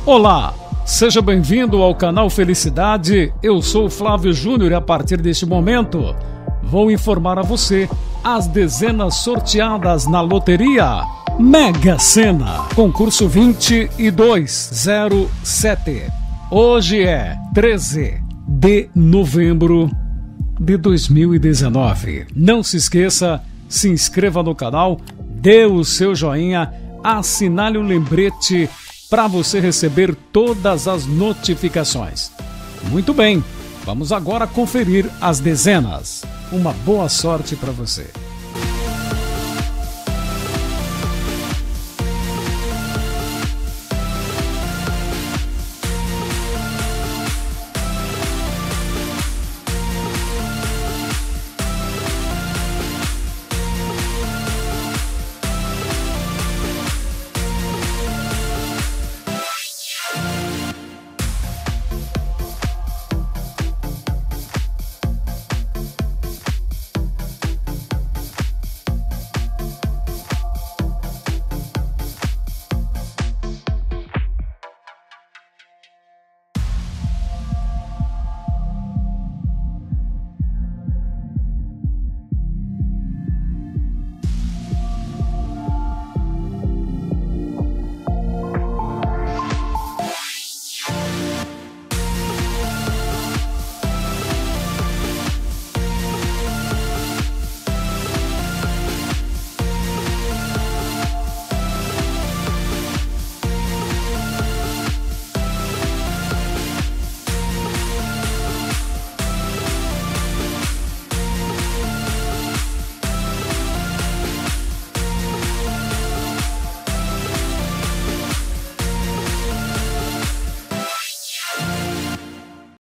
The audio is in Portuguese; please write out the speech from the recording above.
Olá, seja bem-vindo ao canal Felicidade. Eu sou o Flávio Júnior e a partir deste momento vou informar a você as dezenas sorteadas na loteria Mega Sena, concurso 2207. Hoje é 13 de novembro de 2019. Não se esqueça, se inscreva no canal, dê o seu joinha, assinale o lembrete para você receber todas as notificações. Muito bem, vamos agora conferir as dezenas. Uma boa sorte para você.